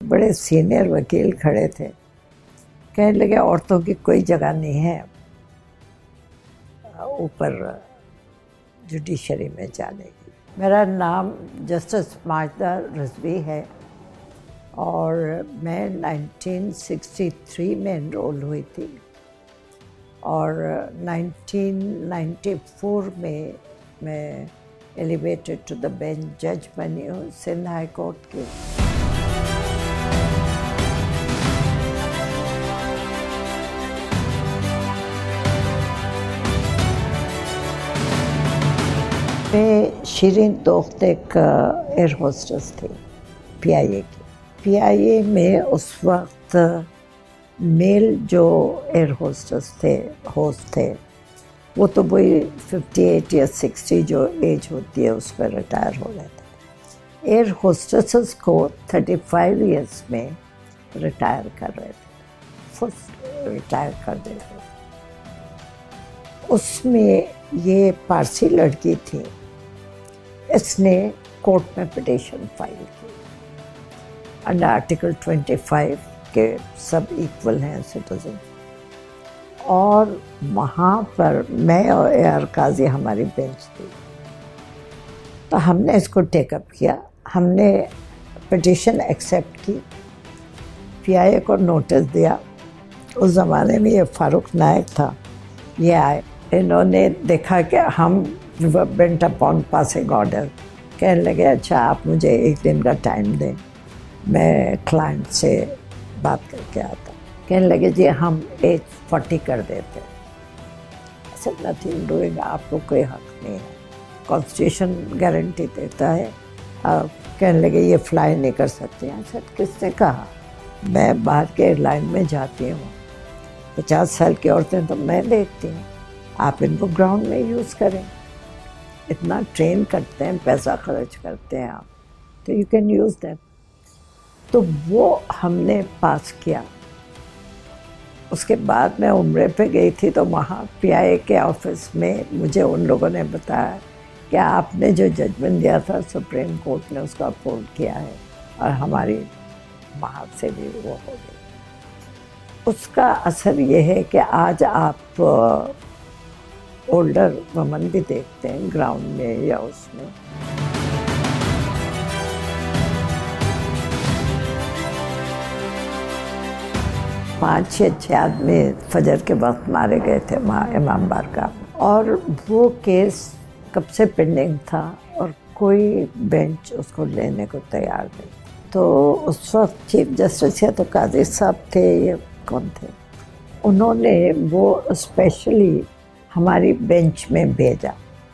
बड़े सीनियर वकील खड़े थे, कहने लगे औरतों की कोई जगह नहीं है ऊपर जुडिशरी में जाने की। मेरा नाम जस्टिस माजिदा रिजवी है और मैं 1963 में एनरोल हुई थी और 1994 में मैं एलिवेटेड टू द बेंच जज बनी हूँ सिंध हाई कोर्ट की। मैं शीरीन दोस्त एक एयर होस्टेस थी PIA की। PIA में उस वक्त मेल जो एयर होस्टेस थे होस्ट थे वो तो वही 58 या 60 जो एज होती है उस पर रिटायर हो गए थे। एयर होस्टेसेस को 35 इयर्स में रिटायर कर रहे थे, फर्स्ट रिटायर कर देते थे। उसमें ये पारसी लड़की थी, इसने कोर्ट में पिटीशन फाइल की अंडर आर्टिकल 25 के सब इक्वल हैं सिटीजन। और वहाँ पर मैं और AR काजी हमारी बेंच थी, तो हमने इसको टेकअप किया। हमने पिटीशन एक्सेप्ट की, PIA को नोटिस दिया। उस ज़माने में ये फारूक नायक था, ये आए, इन्होंने देखा कि हम बेंट अपॉन पासिंग ऑर्डर, कहने लगे अच्छा आप मुझे एक दिन का टाइम दें, मैं क्लाइंट से बात करके आता। कहने लगे जी हम एज 40 कर देते। ऐसे नथिंग डूइंग, आपको कोई हक नहीं है, कॉन्स्टिट्यूशन गारंटी देता है। कहने लगे ये फ्लाई नहीं कर सकते हैं। सर किसने कहा? मैं बाहर के एयरलाइन में जाती हूँ, 50 साल की औरतें तो मैं देखती हूँ, आप इनको ग्राउंड में यूज़ करें, इतना ट्रेन करते हैं, पैसा खर्च करते हैं आप, तो यू कैन यूज़ दैट। तो वो हमने पास किया। उसके बाद मैं उम्रे पे गई थी, तो वहाँ PIA के ऑफिस में मुझे उन लोगों ने बताया कि आपने जो जजमेंट दिया था सुप्रीम कोर्ट ने उसका अपहोल्ड किया है और हमारी वहाँ से भी वो हो गई। उसका असर ये है कि आज आप ओल्डर वमन भी देखते हैं ग्राउंड में या उसमें। पाँच या 6 आदमी फजर के वक्त मारे गए थे वहाँ इमाम बारगाह, और वो केस कब से पेंडिंग था और कोई बेंच उसको लेने को तैयार नहीं। तो उस वक्त चीफ जस्टिस या तो काजी साहब थे, ये कौन थे, उन्होंने वो स्पेशली हमारी बेंच में भेजा।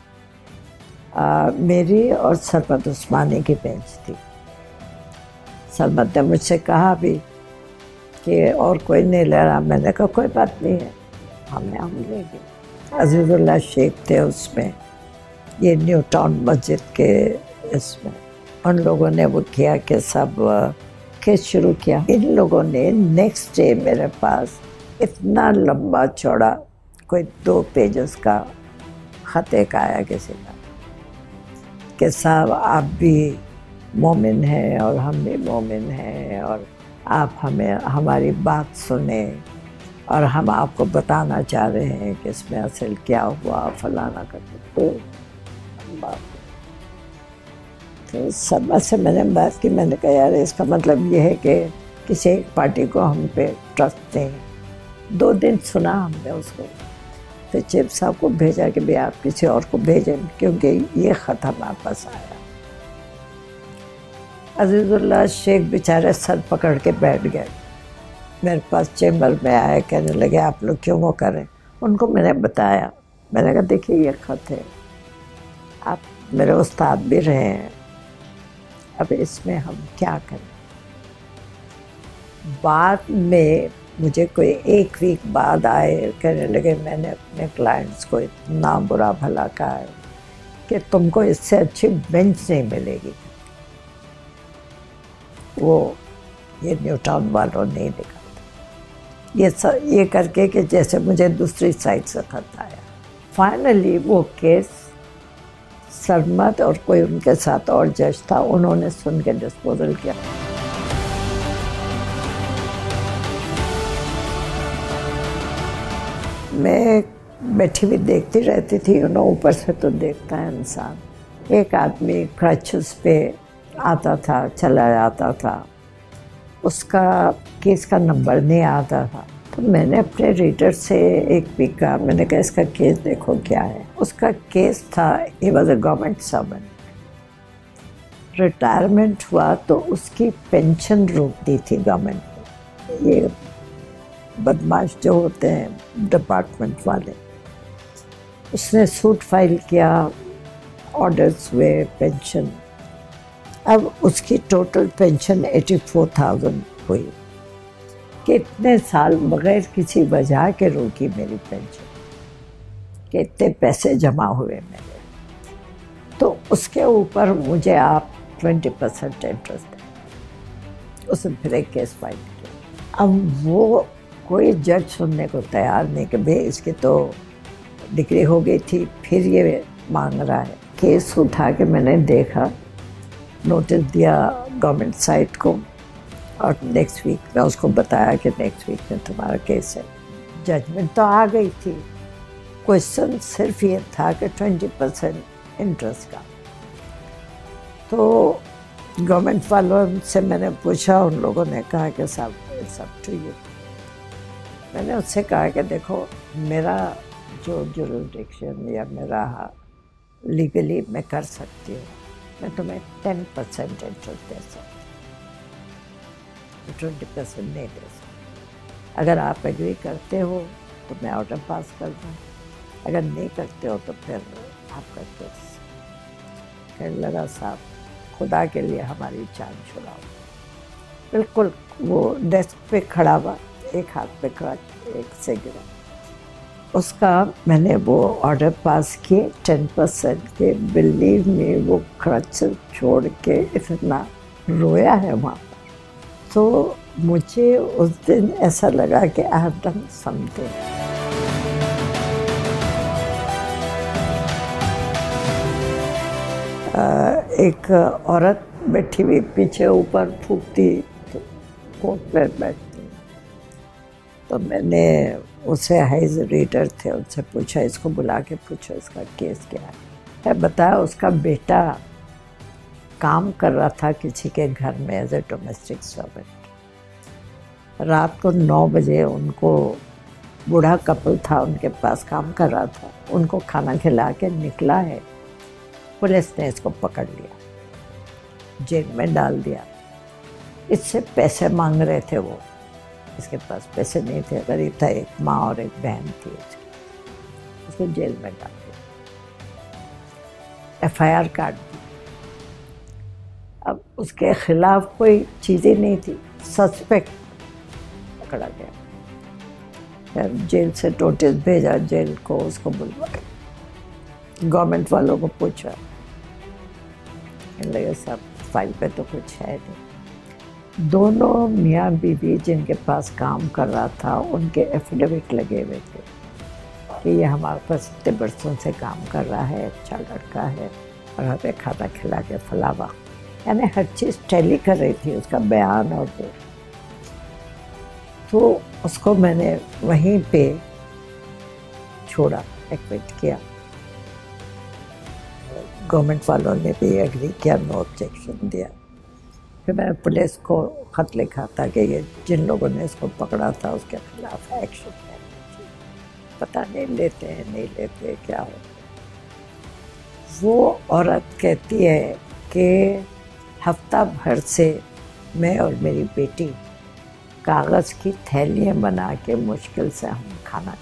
मेरी और सरमत उस्मानी की बेंच थी। सरमत ने मुझसे कहा भी कि और कोई नहीं ले रहा। मैंने कहा कोई बात नहीं है, हम लेंगे। अजीज़ुल्लाह शेख थे उसमें, ये न्यू टाउन मस्जिद के इसमें। उन लोगों ने वो किया कि सब केस शुरू किया। इन लोगों ने नेक्स्ट डे मेरे पास इतना लंबा चौड़ा कोई 2 पेजेस का ख़त एक आया किसी का कि साहब आप भी मोमिन हैं और हम भी मोमिन हैं और आप हमें हमारी बात सुने और हम आपको बताना चाह रहे हैं कि इसमें असल क्या हुआ, फलाना करके। तो सब से मैंने बात की। मैंने कहा यार इसका मतलब ये है कि किसी एक पार्टी को हम पे ट्रस्ट दें। 2 दिन सुना हमने उसको, फिर चीफ साहब को भेजा कि भाई आप किसी और को भेजें क्योंकि ये ख़त हमारे पास आया। अजीज़ुल्लाह शेख बेचारे सर पकड़ के बैठ गए। मेरे पास चैम्बर में आए, कहने लगे आप लोग क्यों वो करें। उनको मैंने बताया, मैंने कहा देखिए ये ख़त है, आप मेरे उस्ताद भी रहे हैं, अब इसमें हम क्या करें। बाद में मुझे कोई 1 वीक बाद आए, कहने लगे मैंने अपने क्लाइंट्स को इतना बुरा भला कहा है कि तुमको इससे अच्छी बेंच नहीं मिलेगी। वो ये न्यू टाउन वालों नहीं निकालता ये करके कि जैसे मुझे दूसरी साइड से खत आया। फाइनली वो केस सरमत और कोई उनके साथ और जज था, उन्होंने सुन के डिस्पोजल किया। मैं बैठी हुई देखती रहती थी, ऊपर से तो देखता है इंसान। एक आदमी क्रचेस पे आता था, चला जाता था, उसका केस का नंबर नहीं आता था। तो मैंने अपने रीडर से एक भी कहा, मैंने कहा इसका केस देखो क्या है। उसका केस था, he was a government servant, retirement हुआ तो उसकी पेंशन रोक दी थी गवर्नमेंट ने। ये बदमाश जो होते हैं डिपार्टमेंट वाले, उसने सूट फाइल किया, ऑर्डर्स हुए, पेंशन। अब उसकी टोटल पेंशन 84,000 हुई। कितने साल बगैर किसी वजह के रोकी मेरी पेंशन, कितने पैसे जमा हुए मेरे। तो उसके ऊपर मुझे आप 20% इंटरेस्ट दें। उसने फिर एक केस फाइल किया। अब वो कोई जज सुनने को तैयार नहीं कि भाई इसकी तो डिग्री हो गई थी, फिर ये मांग रहा है। केस उठा के मैंने देखा, नोटिस दिया गवर्नमेंट साइट को, और नेक्स्ट वीक मैं उसको बताया कि नेक्स्ट वीक में तुम्हारा केस है। जजमेंट तो आ गई थी, क्वेश्चन सिर्फ ये था कि 20% इंटरेस्ट का। तो गवर्नमेंट वालों से मैंने पूछा, उन लोगों ने कहा कि साहब इट्स अप टू यू। मैंने उससे कहा कि देखो, मेरा जो जुरिसडिक्शन या मेरा लीगली मैं कर सकती हूँ, मैं तुम्हें 10% इंटरेस्ट दे सकती हूँ, 20% नहीं दे सकती। अगर आप एग्री करते हो तो मैं ऑर्डर पास कर दूँ, अगर नहीं करते हो तो फिर आपका केस। कहने लगा साहब खुदा के लिए हमारी जान छुड़ाओ। बिल्कुल वो डेस्क पे खड़ा हुआ, एक हाथ पे खड़ा, एक सिगरेट। उसका मैंने वो ऑर्डर पास किए 10% के। बिलीव में वो खर्च छोड़ के इतना रोया है वहाँ पर। तो मुझे उस दिन ऐसा लगा कि आई हैव डन समथिंग। एक औरत बैठी हुई पीछे ऊपर फूकती, तो कोर्ट पर बैठती। तो मैंने उसे हाइज रीडर थे, उनसे पूछा, इसको बुला के पूछो इसका केस क्या है। बताया उसका बेटा काम कर रहा था किसी के घर में एज ए डोमेस्टिक सर्वेंट। रात को 9 बजे उनको, बूढ़ा कपल था उनके पास, काम कर रहा था, उनको खाना खिला के निकला है। पुलिस ने इसको पकड़ लिया, जेल में डाल दिया। इससे पैसे मांग रहे थे वो, इसके पास पैसे नहीं थे, गरीब था, एक माँ और एक बहन थी। उसको जेल में डाल दिया, FIR काट दी। अब उसके खिलाफ कोई चीज़ ही नहीं थी, सस्पेक्ट पकड़ा गया। फिर जेल से नोटिस भेजा, जेल को उसको बुलवाया, गवर्नमेंट वालों को पूछा, लगे सब फाइल पे तो कुछ है नहीं। दोनों मियाँ बीवी जिनके पास काम कर रहा था, उनके एफिडेविट लगे हुए थे कि ये हमारे पास इतने बरसों से काम कर रहा है, अच्छा लड़का है, और हमें खाना खिला के फलावा, यानी हर चीज़ टैली कर रही थी, उसका बयान और वो। तो उसको मैंने वहीं पे छोड़ा, एक्विट किया। गवर्नमेंट वालों ने भी एग्री किया, नो ऑब्जेक्शन दिया। फिर मैंने पुलिस को ख़त लिखा था कि ये जिन लोगों ने इसको पकड़ा था उसके खिलाफ एक्शन लेना चाहिए। पता नहीं लेते हैं, नहीं लेते, क्या हो। वो औरत कहती है कि हफ्ता भर से मैं और मेरी बेटी कागज़ की थैलियाँ बना के मुश्किल से हम खाना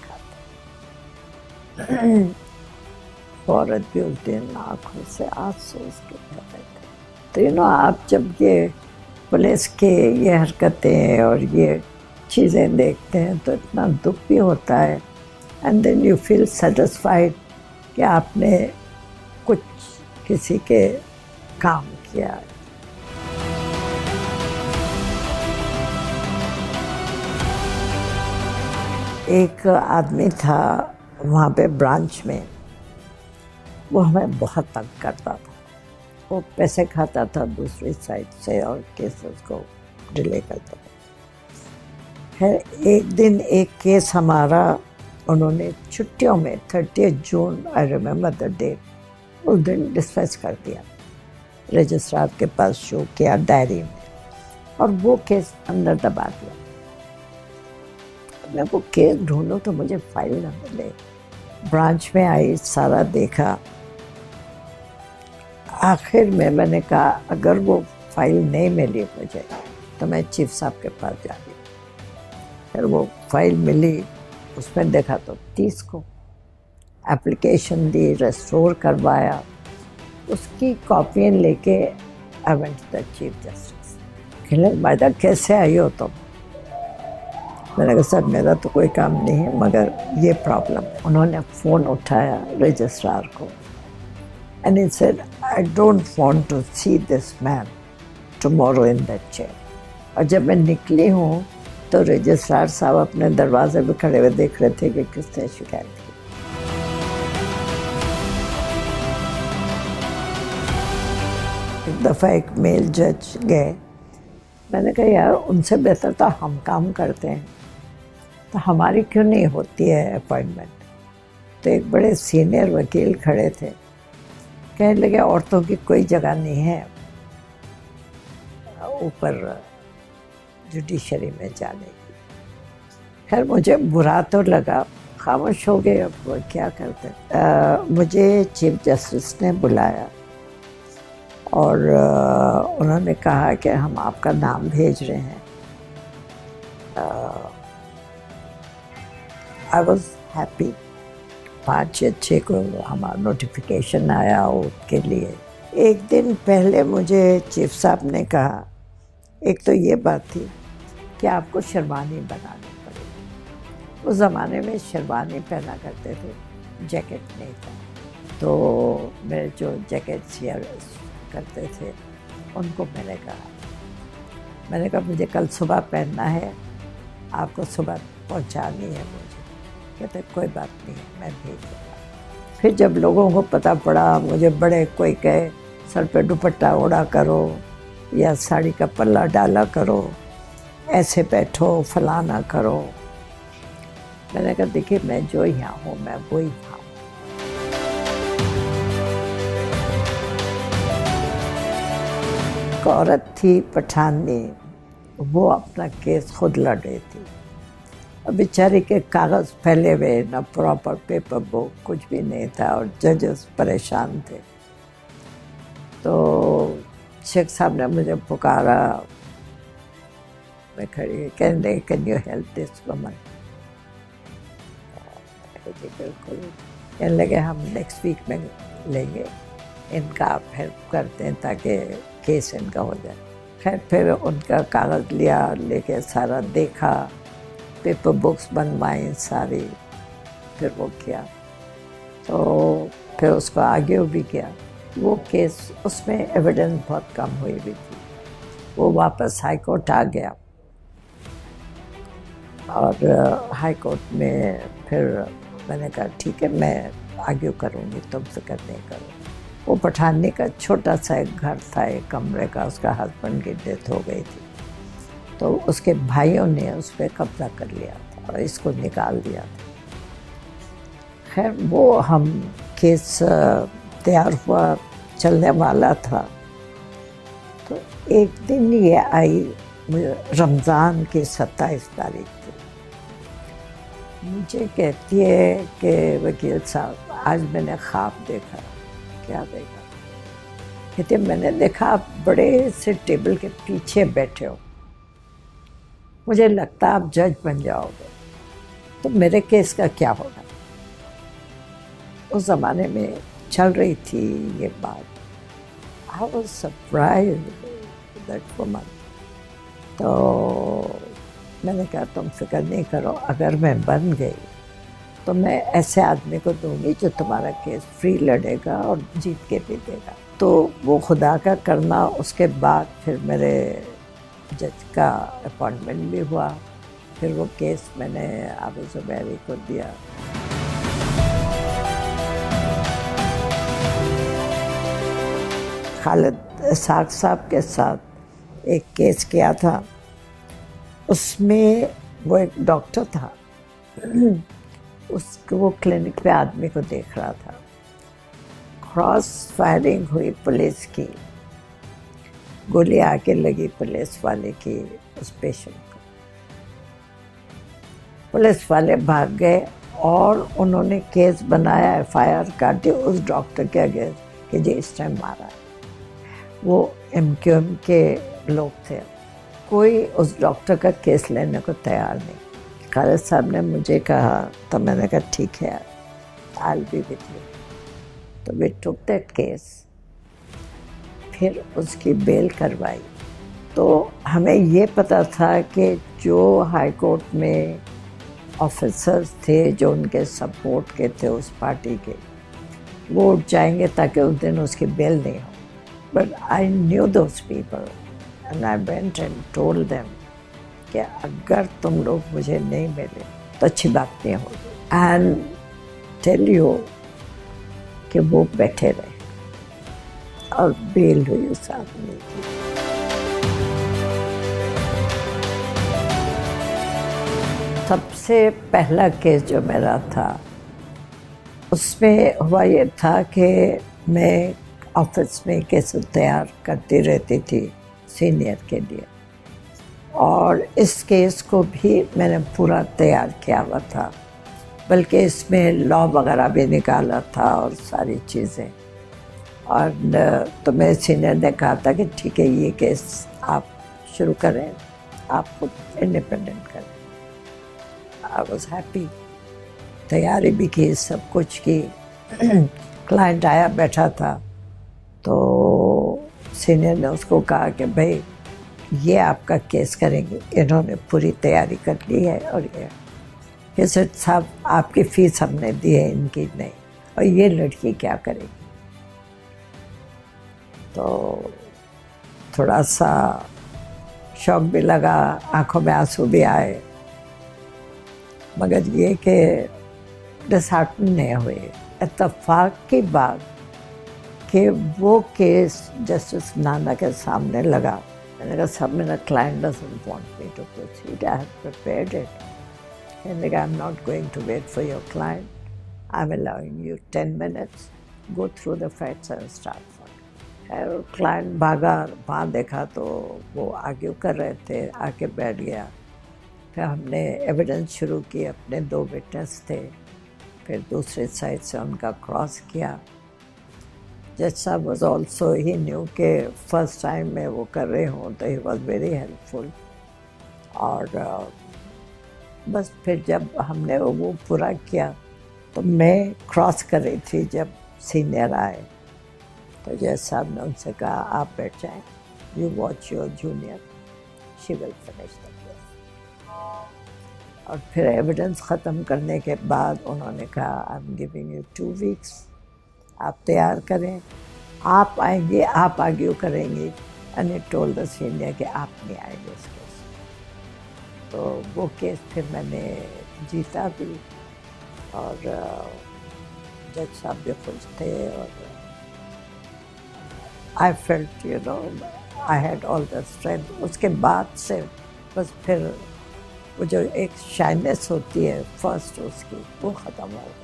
खाते। औरत भी उस दिन आँखों से आंसू उसके बह रहे थे। तो आप जब ये पुलिस के ये हरकतें और ये चीज़ें देखते हैं तो इतना दुख भी होता है, and then you feel satisfied कि आपने कुछ किसी के काम किया। एक आदमी था वहाँ पे ब्रांच में, वो हमें बहुत तंग करता था। वो पैसे खाता था दूसरी साइड से और केसेस को डिले करता था। फिर एक दिन एक केस हमारा उन्होंने छुट्टियों में 30 जून, आई रिमेम्बर द डेट, उस दिन डिस्पैच कर दिया, रजिस्ट्रार के पास शो किया डायरी में, और वो केस अंदर दबा दिया। मैं वो केस ढूंढूं तो मुझे फाइल न मिले। ब्रांच में आई, सारा देखा, आखिर में मैंने कहा अगर वो फाइल नहीं मिली मुझे तो मैं चीफ साहब के पास जा रही। फिर वो फाइल मिली, उसमें देखा तो 30 को एप्लीकेशन दी, रेस्टोर करवाया, उसकी कॉपियाँ लेके I went to the chief justice. कहने मायदा कैसे आई हो तुम? मैंने कहा सर मेरा तो कोई काम नहीं है मगर ये प्रॉब्लम। उन्होंने फ़ोन उठाया रजिस्ट्रार को, and he said I don't want to see this man tomorrow in that chair. और जब मैं निकली हूँ तो रजिस्ट्रार साहब अपने दरवाजे पे खड़े हुए देख रहे थे कि किसने शिकायत की। एक दफ़ा एक मेल जज गए, मैंने कहा यार उनसे बेहतर तो हम काम करते हैं, तो हमारी क्यों नहीं होती है अपॉइंटमेंट? तो एक बड़े सीनियर वकील खड़े थे, कहने लगे औरतों की कोई जगह नहीं है ऊपर जुडिशरी में जाने की। खैर मुझे बुरा तो लगा, खामोश हो गए, अब क्या करते। मुझे चीफ जस्टिस ने बुलाया और उन्होंने कहा कि हम आपका नाम भेज रहे हैं। I was happy. 5/6 को हमारा नोटिफिकेशन आया उसके लिए। एक दिन पहले मुझे चीफ साहब ने कहा, एक तो ये बात थी कि आपको शेरवानी बनानी पड़ेगी। उस ज़माने में शेरवानी पहना करते थे, जैकेट नहीं था। तो मेरे जो जैकेट सिया करते थे उनको मैंने कहा मुझे कल सुबह पहनना है, आपको सुबह पहुंचानी है मुझे। कहते कोई बात नहीं है, मैं भेज दूँगा। फिर जब लोगों को पता पड़ा, मुझे बड़े कोई कहे सर पे दुपट्टा ओढ़ा करो या साड़ी का पल्ला डाला करो, ऐसे बैठो, फलाना करो। मैंने कहा देखिए मैं जो यहाँ हूँ मैं वही हूँ। एक औरत थी पठानी, वो अपना केस खुद लड़ रही थी। और बेचारी के कागज़ फैले हुए, ना प्रॉपर पेपर बुक, कुछ भी नहीं था, और जजेस परेशान थे। तो शेख साहब ने मुझे पुकारा, मैं खड़ी, कहने can you help this woman? जी बिल्कुल। कहने लगे हम नेक्स्ट वीक में लेंगे, इनका आप हेल्प करते हैं ताकि केस इनका हो जाए। खैर फिर उनका कागज़ लिया, लेके सारा देखा, पेपर बुक्स बनवाई सारी, फिर वो किया। तो फिर उसको आगे भी किया। वो केस, उसमें एविडेंस बहुत कम हुई भी थी। वो वापस हाई कोर्ट आ गया और हाई कोर्ट में फिर मैंने कहा ठीक है मैं आगे करूँगी, तुम फिक्र नहीं करो। वो पठानी का छोटा सा एक घर था, एक कमरे का, उसका हस्बैंड की डेथ हो गई थी, तो उसके भाइयों ने उस पर कब्जा कर लिया था और इसको निकाल दिया था। खैर वो हम केस तैयार हुआ, चलने वाला था। तो एक दिन ये आई, रमज़ान की 27 तारीख थी। मुझे कहती है कि वकील साहब आज मैंने ख्वाब देखा। क्या देखा? कहते मैंने देखा आप बड़े से टेबल के पीछे बैठे हो, मुझे लगता आप जज बन जाओगे, तो मेरे केस का क्या होगा? उस ज़माने में चल रही थी ये बात। I was surprised that woman। तो मैंने कहा तुम फिक्र नहीं करो, अगर मैं बन गई तो मैं ऐसे आदमी को दूंगी जो तुम्हारा केस फ्री लड़ेगा और जीत के भी देगा। तो वो खुदा का करना। उसके बाद फिर मेरे जज का अपॉइंटमेंट भी हुआ। फिर वो केस मैंने आबू ज़ुबैरी को दिया। खालिद साग साहब के साथ एक केस किया था, उसमें वो एक डॉक्टर था, वो क्लिनिक पे आदमी को देख रहा था। क्रॉस फायरिंग हुई पुलिस की, गोली आके लगी पुलिस वाले की उस पेशेंट को। पुलिस वाले भाग गए और उन्होंने केस बनाया, FIR काटी उस डॉक्टर के अगेंस्ट कि जी इस टाइम मारा है। वो MQM के लोग थे, कोई उस डॉक्टर का केस लेने को तैयार नहीं। खालिद साहब ने मुझे कहा तो मैंने कहा ठीक है, I'll be with you। तो वी टुक दैट केस, फिर उसकी बेल करवाई। तो हमें ये पता था कि जो हाई कोर्ट में ऑफिसर्स थे जो उनके सपोर्ट के थे उस पार्टी के, वो उठ जाएंगे ताकि उस दिन उसकी बेल नहीं हो। But I knew those people and I went and told them कि अगर तुम लोग मुझे नहीं मिले तो अच्छी बात नहीं होगी। एंड टेल यू कि वो बैठे रहे और बेल हुई उस आदमी की। सबसे पहला केस जो मेरा था उसमें हुआ ये था कि मैं ऑफिस में केस तैयार करती रहती थी सीनियर के लिए, और इस केस को भी मैंने पूरा तैयार किया हुआ था, बल्कि इसमें लॉ वगैरह भी निकाला था और सारी चीज़ें। और तो मेरे सीनियर ने कहा था कि ठीक है ये केस आप शुरू करें, आप खुद इंडिपेंडेंट करें। आई वॉज हैप्पी, तैयारी भी की, सब कुछ की। क्लाइंट आया बैठा था तो सीनियर ने उसको कहा कि भाई ये आपका केस करेंगे, इन्होंने पूरी तैयारी कर ली है और ये सर साहब आपकी फ़ीस हमने दी है, इनकी नहीं, और ये लड़की क्या करेगी। तो थोड़ा सा शौक भी लगा, आंखों में आंसू भी आए, मगर ये कि डिसहार्टन नहीं हुए। इत्तेफाक की बात कि वो केस जस्टिस नाना के सामने लगा। मैंने कहा सब मेरा client doesn't want me to proceed, I have prepared it. मैंने कहा I am not going to wait for your client, I am allowing you 10 minutes, go through the facts and start for. Client भागा, वहाँ देखा तो वो argue कर रहे थे, आके बैठ गया। फिर हमने एविडेंस शुरू की, अपने 2 विटनेस थे, फिर दूसरे साइड से उनका क्रॉस किया। जज साहब वॉज ऑल्सो, ही न्यू के फर्स्ट टाइम मैं वो कर रही हूँ, तो ही वॉज वेरी हेल्पफुल। और बस फिर जब हमने वो पूरा किया तो मैं क्रॉस कर रही थी, जब सीनियर आए तो जज साहब ने उनसे कहा आप बैठ जाएं, you watch your junior, she will finish the case. और फिर एविडेंस ख़त्म करने के बाद उन्होंने कहा I am giving you 2 weeks, आप तैयार करें, आप आएंगे, आप आर्ग्यू करेंगे। And it told the senior कि आप नहीं आएंगे इस केस। तो वो केस फिर मैंने जीता भी, और जज साहब भी खुश थे, और I felt you know I had all the strength. उसके बाद से बस फिर वो जो एक शाइनेस होती है फर्स्ट उसकी, वो ख़त्म हो गई।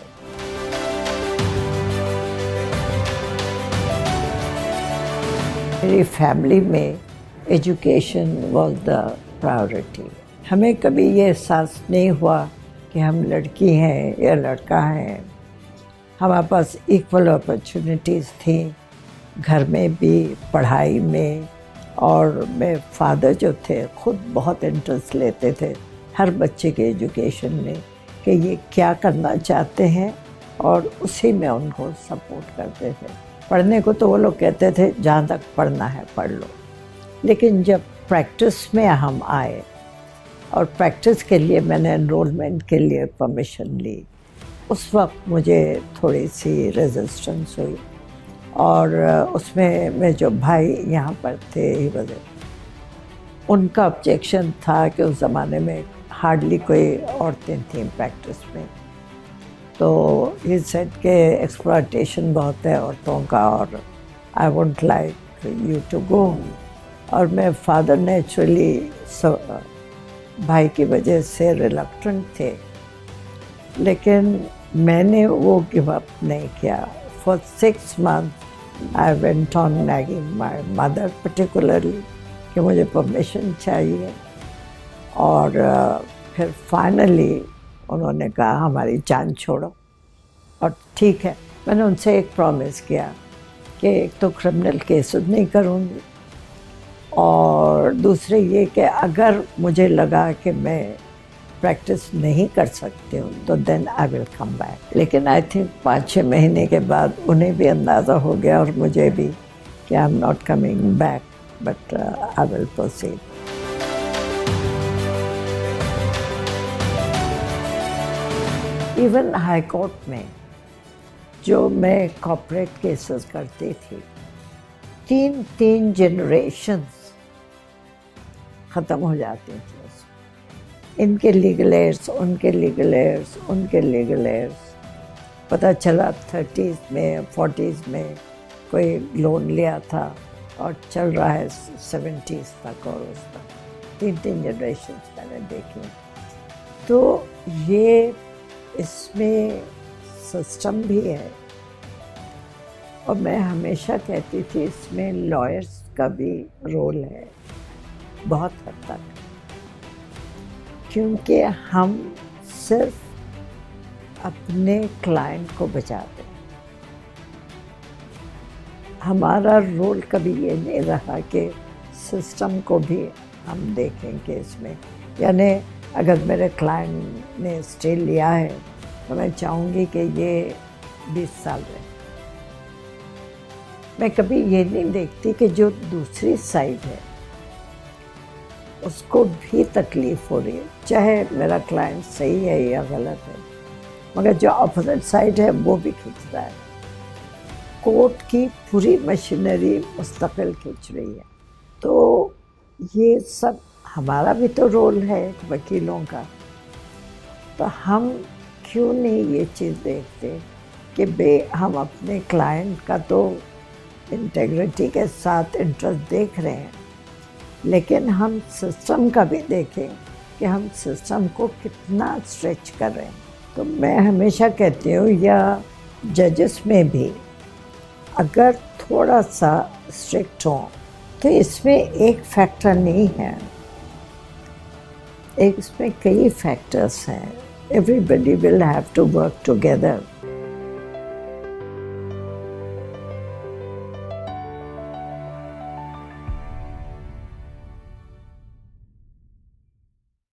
मेरी फैमिली में एजुकेशन वाज द प्रायोरिटी। हमें कभी ये एहसास नहीं हुआ कि हम लड़की हैं या लड़का हैं। हमारे पास इक्वल अपॉर्चुनिटीज़ थी, घर में भी, पढ़ाई में। और मेरे फादर जो थे खुद बहुत इंटरेस्ट लेते थे हर बच्चे के एजुकेशन में, कि ये क्या करना चाहते हैं, और उसी में उनको सपोर्ट करते थे। पढ़ने को तो वो लोग कहते थे जहाँ तक पढ़ना है पढ़ लो, लेकिन जब प्रैक्टिस में हम आए और प्रैक्टिस के लिए मैंने एनरोलमेंट के लिए परमिशन ली, उस वक्त मुझे थोड़ी सी रेजिस्टेंस हुई। और उसमें मेरे जो भाई यहाँ पर थे ही वजह, उनका ऑब्जेक्शन था कि उस ज़माने में हार्डली कोई औरतें थीं प्रैक्टिस में। तो ये सेट के एक्सप्लॉयटेशन बहुत है औरतों का, और I wouldn't like you to go. और मेरे फादर नेचुरली भाई की वजह से रिलक्टेंट थे, लेकिन मैंने वो गिव अप नहीं किया। For 6 months I went on nagging my mother particularly कि मुझे परमिशन चाहिए, और फिर फाइनली उन्होंने कहा हमारी जान छोड़ो, और ठीक है। मैंने उनसे एक प्रॉमिस किया कि एक तो क्रिमिनल केसेस नहीं करूँगी, और दूसरे ये कि अगर मुझे लगा कि मैं प्रैक्टिस नहीं कर सकती हूँ तो then I will come back. लेकिन आई थिंक 5-6 महीने के बाद उन्हें भी अंदाज़ा हो गया और मुझे भी कि I am not coming back, but I will proceed. Even high court में जो मैं कॉर्पोरेट केसेस करती थी, 3 जनरेशन्स ख़त्म हो जाती थी। इनके लीगल एड्स, उनके लीगल एड्स, उनके लीगल एड्स। पता चला 30s में 40s में कोई लोन लिया था और चल रहा है 70s तक, और उस तक 3 जनरेशन्स मैंने देखी। तो ये इसमें सिस्टम भी है, और मैं हमेशा कहती थी इसमें लॉयर्स का भी रोल है बहुत हद तक, क्योंकि हम सिर्फ अपने क्लाइंट को बचाते हैं। हमारा रोल कभी ये नहीं रहा कि सिस्टम को भी हम देखेंगे इसमें। यानी अगर मेरे क्लाइंट ने स्टे लिया है तो मैं चाहूँगी कि ये 20 साल रहे। मैं कभी ये नहीं देखती कि जो दूसरी साइड है उसको भी तकलीफ़ हो रही है, चाहे मेरा क्लाइंट सही है या गलत है, मगर जो अपोजिट साइड है वो भी खींचता है। कोर्ट की पूरी मशीनरी मुस्तकिल खींच रही है। तो ये सब हमारा भी तो रोल है वकीलों का। तो हम क्यों नहीं ये चीज़ देखते कि हम अपने क्लाइंट का तो इंटेग्रिटी के साथ इंटरेस्ट देख रहे हैं, लेकिन हम सिस्टम का भी देखें कि हम सिस्टम को कितना स्ट्रेच कर रहे हैं। तो मैं हमेशा कहती हूँ, या जजेस में भी अगर थोड़ा सा स्ट्रिक्ट हो तो इसमें एक फैक्टर नहीं है, इसमें कई फैक्टर्स हैं। Everybody will have to work together.